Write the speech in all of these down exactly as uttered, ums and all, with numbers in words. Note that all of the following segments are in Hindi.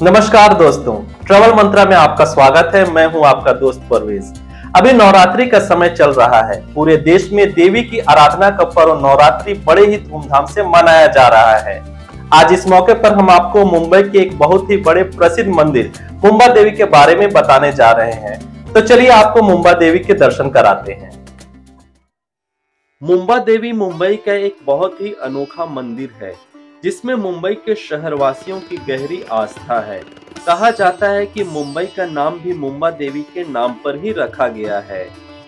नमस्कार दोस्तों, ट्रैवल मंत्रा में आपका स्वागत है। मैं हूं आपका दोस्त परवेज। अभी नवरात्रि का समय चल रहा है। पूरे देश में देवी की आराधना का पर्व नवरात्रि बड़े ही धूमधाम से मनाया जा रहा है। आज इस मौके पर हम आपको मुंबई के एक बहुत ही बड़े प्रसिद्ध मंदिर मुंबा देवी के बारे में बताने जा रहे हैं। तो चलिए आपको मुंबा देवी के दर्शन कराते हैं। मुंबा देवी मुंबई का एक बहुत ही अनोखा मंदिर है, जिसमें मुंबई के शहरवासियों की गहरी आस्था है। कहा जाता है कि मुंबई का नाम भी मुंबा देवी के नाम पर ही रखा गया है।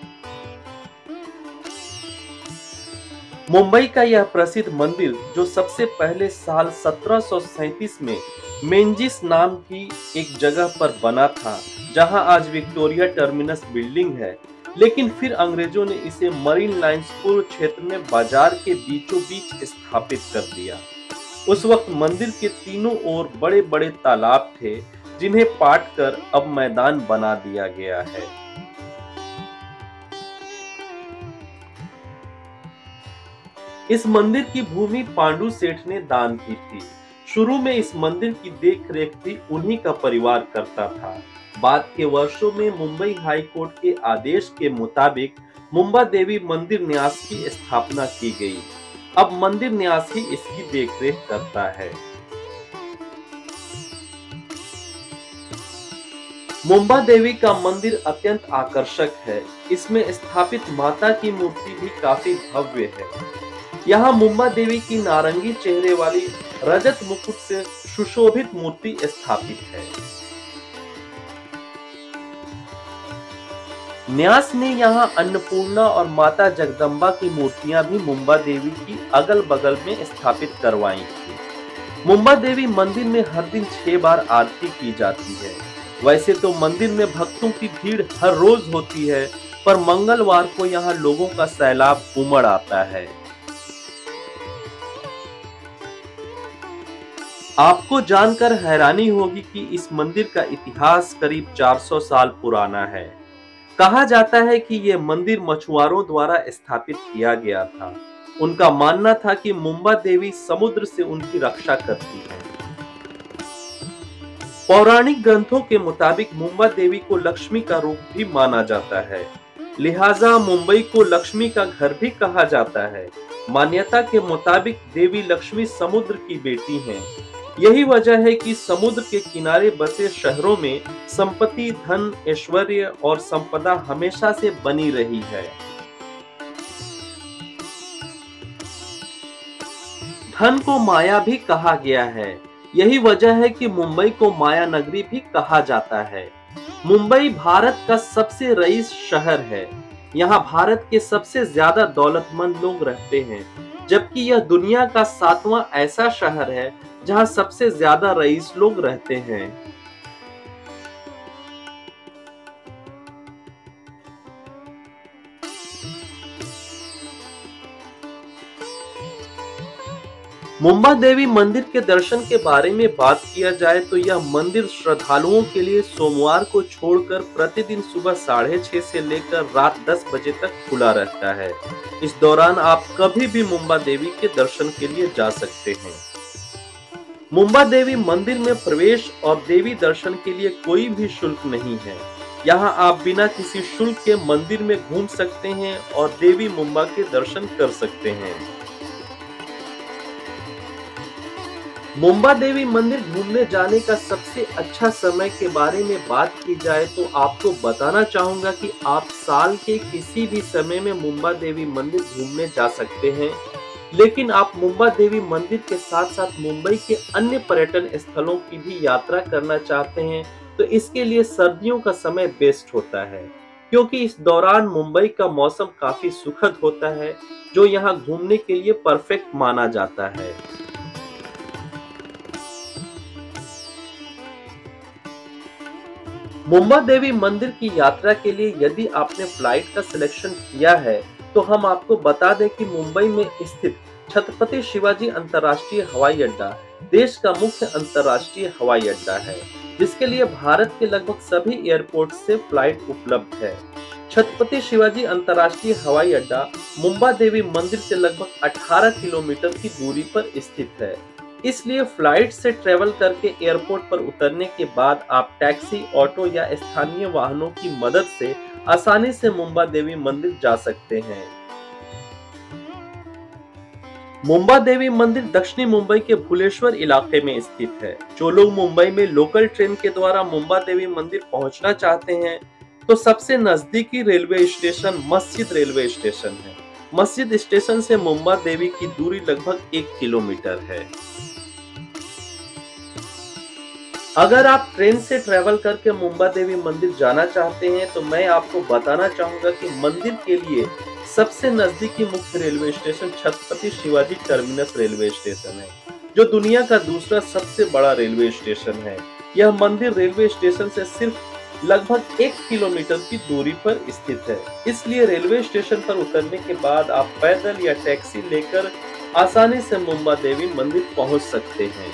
मुंबई का यह प्रसिद्ध मंदिर, जो सबसे पहले साल सत्रह सौ सैंतीस में मेंजिस नाम की एक जगह पर बना था, जहां आज विक्टोरिया टर्मिनस बिल्डिंग है, लेकिन फिर अंग्रेजों ने इसे मरीन लाइन्स पूर्व क्षेत्र में बाजार के बीचों बीच स्थापित कर दिया। उस वक्त मंदिर के तीनों ओर बड़े बड़े तालाब थे, जिन्हें पाट कर अब मैदान बना दिया गया है। इस मंदिर की भूमि पांडु सेठ ने दान की थी। शुरू में इस मंदिर की देखरेख भी उन्हीं का परिवार करता था। बाद के वर्षों में मुंबई हाई कोर्ट के आदेश के मुताबिक मुंबा देवी मंदिर न्यास की स्थापना की गई। अब मंदिर न्यास ही इसकी देखरेख करता है। मुंबा देवी का मंदिर अत्यंत आकर्षक है। इसमें स्थापित माता की मूर्ति भी काफी भव्य है। यहाँ मुंबा देवी की नारंगी चेहरे वाली रजत मुकुट से सुशोभित मूर्ति स्थापित है। न्यास ने यहाँ अन्नपूर्णा और माता जगदम्बा की मूर्तियां भी मुंबा देवी की अगल बगल में स्थापित करवाई थी। मुंबा देवी मंदिर में हर दिन छह बार आरती की जाती है। वैसे तो मंदिर में भक्तों की भीड़ हर रोज होती है, पर मंगलवार को यहाँ लोगों का सैलाब उमड़ आता है। आपको जानकर हैरानी होगी कि इस मंदिर का इतिहास करीब चार सौ साल पुराना है। कहा जाता है कि यह मंदिर मछुआरों द्वारा स्थापित किया गया था। उनका मानना था कि मुंबा देवी समुद्र से उनकी रक्षा करती है। पौराणिक ग्रंथों के मुताबिक मुंबा देवी को लक्ष्मी का रूप भी माना जाता है, लिहाजा मुंबई को लक्ष्मी का घर भी कहा जाता है। मान्यता के मुताबिक देवी लक्ष्मी समुद्र की बेटी हैं। यही वजह है कि समुद्र के किनारे बसे शहरों में संपत्ति, धन, ऐश्वर्य और संपदा हमेशा से बनी रही है। धन को माया भी कहा गया है। यही वजह है कि मुंबई को माया नगरी भी कहा जाता है। मुंबई भारत का सबसे रईस शहर है। यहाँ भारत के सबसे ज्यादा दौलतमंद लोग रहते हैं, जबकि यह दुनिया का सातवां ऐसा शहर है जहां सबसे ज्यादा रईस लोग रहते हैं। मुंबा देवी मंदिर के दर्शन के बारे में बात किया जाए तो यह मंदिर श्रद्धालुओं के लिए सोमवार को छोड़कर प्रतिदिन सुबह साढ़े छह से लेकर रात दस बजे तक खुला रहता है। इस दौरान आप कभी भी मुंबा देवी के दर्शन के लिए जा सकते हैं। मुंबा देवी मंदिर में प्रवेश और देवी दर्शन के लिए कोई भी शुल्क नहीं है। यहाँ आप बिना किसी शुल्क के मंदिर में घूम सकते हैं और देवी मुंबा के दर्शन कर सकते हैं। मुंबा देवी मंदिर घूमने जाने का सबसे अच्छा समय के बारे में बात की जाए तो आपको बताना चाहूंगा कि आप साल के किसी भी समय में मुंबा देवी मंदिर घूमने जा सकते हैं, लेकिन आप मुंबा देवी मंदिर के साथ साथ मुंबई के अन्य पर्यटन स्थलों की भी यात्रा करना चाहते हैं तो इसके लिए सर्दियों का समय बेस्ट होता है, क्योंकि इस दौरान मुंबई का मौसम काफी सुखद होता है, जो यहाँ घूमने के लिए परफेक्ट माना जाता है। मुंबा देवी मंदिर की यात्रा के लिए यदि आपने फ्लाइट का सिलेक्शन किया है तो हम आपको बता दें कि मुंबई में स्थित छत्रपति शिवाजी अंतर्राष्ट्रीय हवाई अड्डा देश का मुख्य अंतर्राष्ट्रीय हवाई अड्डा है, जिसके लिए भारत के लगभग सभी एयरपोर्ट से फ्लाइट उपलब्ध है। छत्रपति शिवाजी अंतर्राष्ट्रीय हवाई अड्डा मुंबा देवी मंदिर से लगभग अठारह किलोमीटर की दूरी पर स्थित है। इसलिए फ्लाइट से ट्रैवल करके एयरपोर्ट पर उतरने के बाद आप टैक्सी, ऑटो या स्थानीय वाहनों की मदद से आसानी से मुंबा देवी मंदिर जा सकते हैं। मुंबा देवी मंदिर दक्षिणी मुंबई के भुलेश्वर इलाके में स्थित है। जो लोग मुंबई में लोकल ट्रेन के द्वारा मुंबा देवी मंदिर पहुंचना चाहते हैं, तो सबसे नजदीकी railway station Masjid railway station है। मस्जिद स्टेशन से मुंबा देवी की दूरी लगभग एक किलोमीटर है। अगर आप ट्रेन से ट्रैवल करके मुंबा देवी मंदिर जाना चाहते हैं, तो मैं आपको बताना चाहूंगा कि मंदिर के लिए सबसे नजदीकी मुख्य railway station Chhatrapati Shivaji terminus railway station है, जो दुनिया का दूसरा सबसे बड़ा रेलवे स्टेशन है। यह मंदिर रेलवे स्टेशन से सिर्फ लगभग एक किलोमीटर की दूरी पर स्थित है। इसलिए रेलवे स्टेशन पर उतरने के बाद आप पैदल या टैक्सी लेकर आसानी से मुंबा देवी मंदिर पहुंच सकते हैं।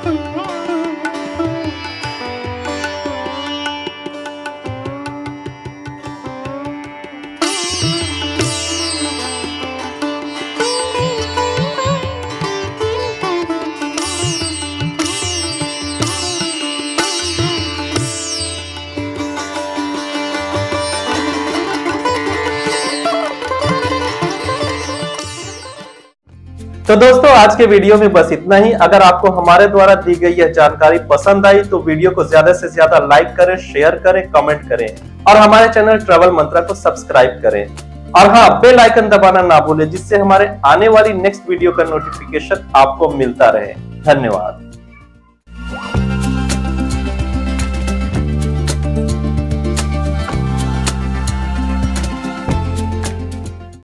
तो दोस्तों आज के वीडियो में बस इतना ही। अगर आपको हमारे द्वारा दी गई यह जानकारी पसंद आई तो वीडियो को ज्यादा से ज्यादा लाइक करें, शेयर करें, कमेंट करें और हमारे चैनल ट्रैवल मंत्रा को सब्सक्राइब करें। और हाँ, बेल आइकन दबाना ना भूलें जिससे हमारे आने वाली नेक्स्ट वीडियो का नोटिफिकेशन आपको मिलता रहे। धन्यवाद।